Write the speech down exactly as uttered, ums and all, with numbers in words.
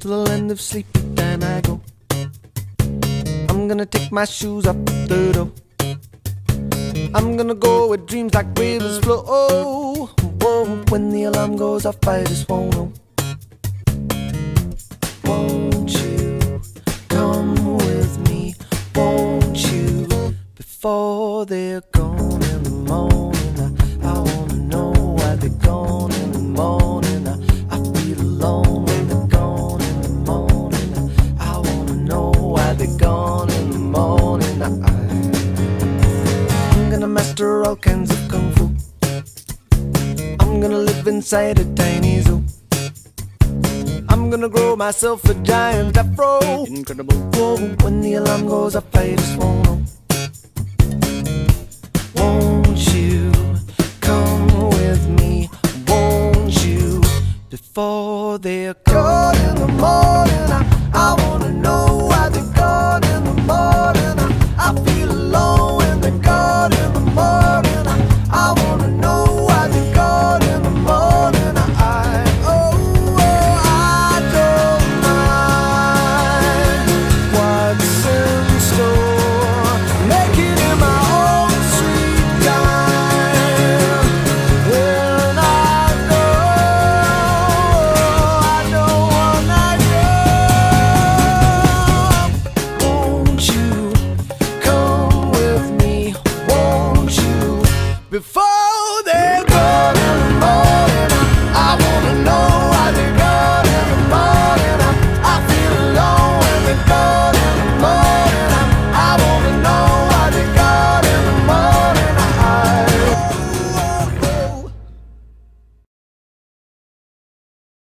to the land of sleep, then I go. I'm gonna take my shoes off the door. I'm gonna go where dreams like rivers flow. Oh, whoa, when the alarm goes off, I just won't know. Won't you come with me? Won't you? Before they're gone in the morning, I, I wanna know why they're gone in the morning. I, I feel alone when they're gone in the morning. I, I wanna know why they're gone in the morning. I, I'm gonna master all kinds of kung fu. I'm gonna live inside a tiny zoo. I'm gonna grow myself a giant afro. Incredible. Whoa, when the alarm goes off, I just won't know. Won't you come with me? Won't you? Before they're gone in the morning, I, I wanna know why they're gone in the morning. I, I feel alone when they're gone in the morning. I, I wanna know why they're gone in the morning. I, I oh, oh, I don't mind what's in store. Make it in my own sweet time. When I go, I don't wanna go. Won't you come with me? Won't you? Before